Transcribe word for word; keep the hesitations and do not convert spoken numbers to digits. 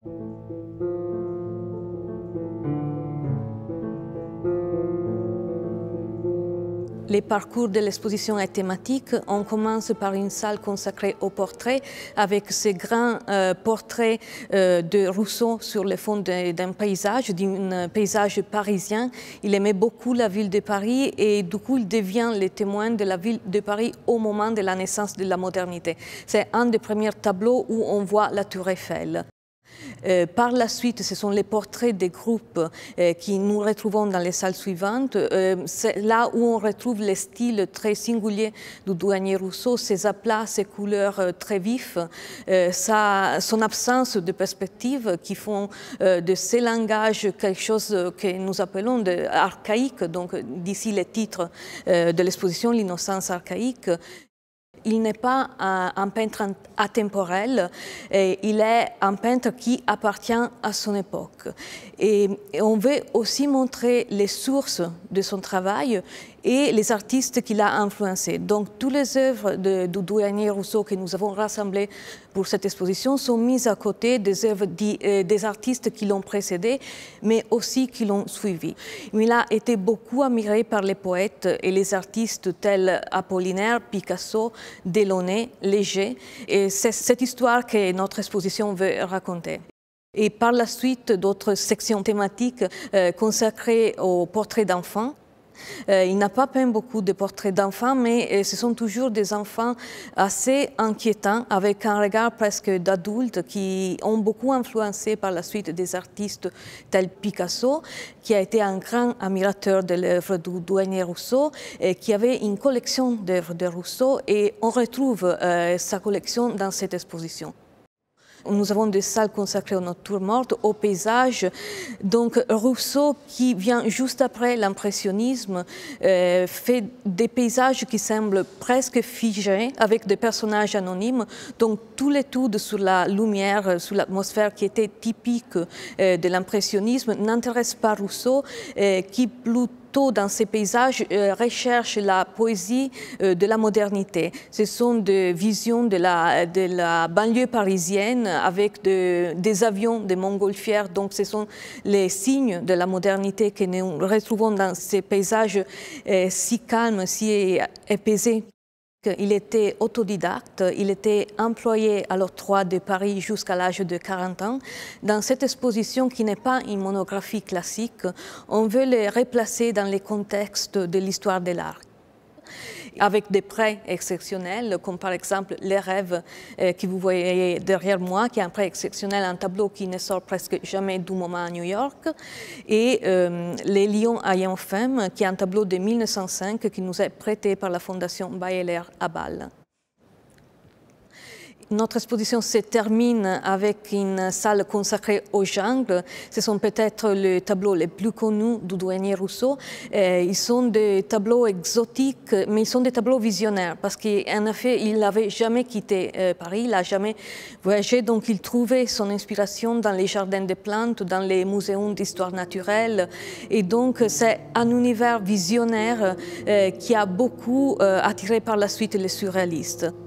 Les parcours de l'exposition est thématique. On commence par une salle consacrée au portrait, avec ces grands euh, portraits euh, de Rousseau sur le fond d'un paysage, d'un paysage parisien. Il aimait beaucoup la ville de Paris et du coup il devient le témoin de la ville de Paris au moment de la naissance de la modernité. C'est un des premiers tableaux où on voit la Tour Eiffel. Euh, par la suite, ce sont les portraits des groupes euh, qui nous retrouvons dans les salles suivantes. Euh, c'est là où on retrouve le style très singulier du douanier Rousseau, ses aplats, ses couleurs euh, très vives, euh, sa, son absence de perspective qui font euh, de ces langages quelque chose que nous appelons de archaïque, donc d'ici le titre euh, de l'exposition, l'innocence archaïque. Il n'est pas un, un peintre atemporel, et il est un peintre qui appartient à son époque. Et, et on veut aussi montrer les sources de son travail et les artistes qu'il a influencés. Donc, toutes les œuvres de, du douanier Rousseau que nous avons rassemblées pour cette exposition sont mises à côté des œuvres euh, des artistes qui l'ont précédé, mais aussi qui l'ont suivi. Il a été beaucoup admiré par les poètes et les artistes tels Apollinaire, Picasso, Delaunay, Léger. Et c'est cette histoire que notre exposition veut raconter. Et par la suite, d'autres sections thématiques euh, consacrées aux portraits d'enfants. Euh, il n'a pas peint beaucoup de portraits d'enfants, mais euh, ce sont toujours des enfants assez inquiétants, avec un regard presque d'adultes qui ont beaucoup influencé par la suite des artistes tels Picasso, qui a été un grand admirateur de l'œuvre du douanier Rousseau, et qui avait une collection d'œuvres de Rousseau, et on retrouve euh, sa collection dans cette exposition. Nous avons des salles consacrées aux natures mortes, au paysage. Donc Rousseau, qui vient juste après l'impressionnisme, euh, fait des paysages qui semblent presque figés, avec des personnages anonymes. Donc tout l'étude sur la lumière, sur l'atmosphère qui était typique euh, de l'impressionnisme n'intéresse pas Rousseau, euh, qui plutôt dans ces paysages euh, recherche la poésie euh, de la modernité. Ce sont des visions de la, de la banlieue parisienne avec de, des avions, des montgolfières. Donc ce sont les signes de la modernité que nous retrouvons dans ces paysages euh, si calmes, si apaisés. Il était autodidacte, il était employé à l'Octroi de Paris jusqu'à l'âge de quarante ans. Dans cette exposition qui n'est pas une monographie classique, on veut le replacer dans les contextes de l'histoire de l'art, avec des prêts exceptionnels, comme par exemple Les Rêves euh, que vous voyez derrière moi, qui est un prêt exceptionnel, un tableau qui ne sort presque jamais du moment à New York, et euh, Les Lions ayant faim, qui est un tableau de mille neuf cent cinq qui nous est prêté par la Fondation Baeller à Bâle. Notre exposition se termine avec une salle consacrée au jungle. Ce sont peut-être les tableaux les plus connus du douanier Rousseau. Et ils sont des tableaux exotiques, mais ils sont des tableaux visionnaires, parce qu'en effet, il n'avait jamais quitté euh, Paris, il n'a jamais voyagé, donc il trouvait son inspiration dans les jardins de plantes, dans les muséums d'histoire naturelle. Et donc, c'est un univers visionnaire euh, qui a beaucoup euh, attiré par la suite les surréalistes.